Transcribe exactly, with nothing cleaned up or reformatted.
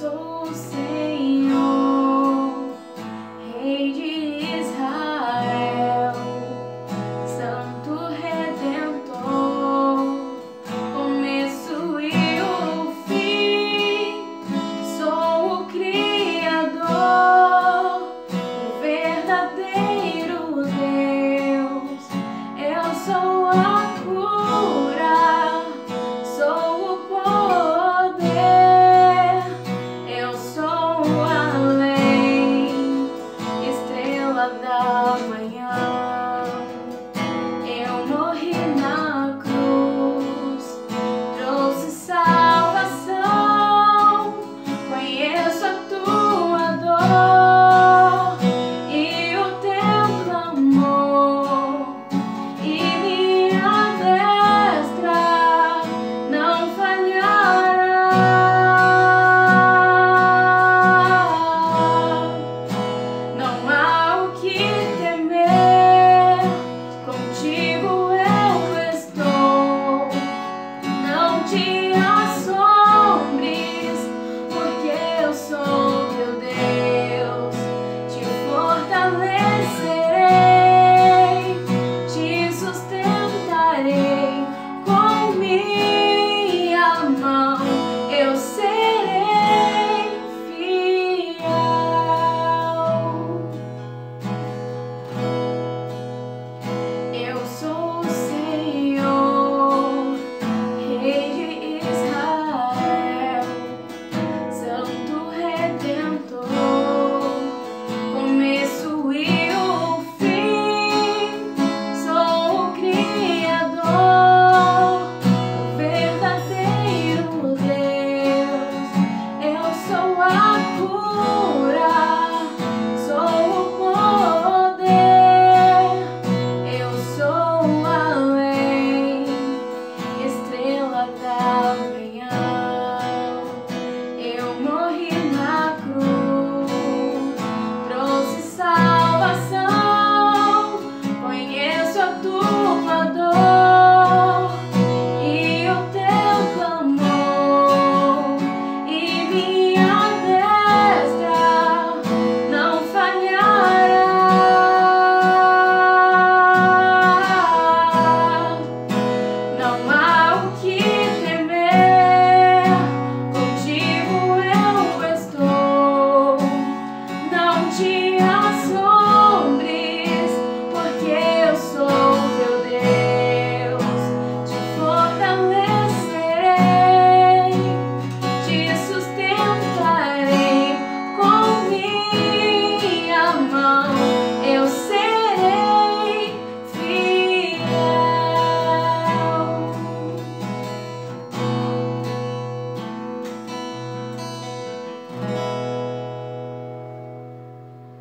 sou o Senhor, Rei de Israel, Santo, redentor, começo e o fim. Sou o criador, o verdadeiro Deus. Eu sou a cura, sou o poder, eu sou a lei, estrela da manhã. Eu morri na cruz, trouxe salvação. Conheço a tua dor e o teu clamor, e minha destra não falhará. Não há o que temer, contigo eu estou. Não te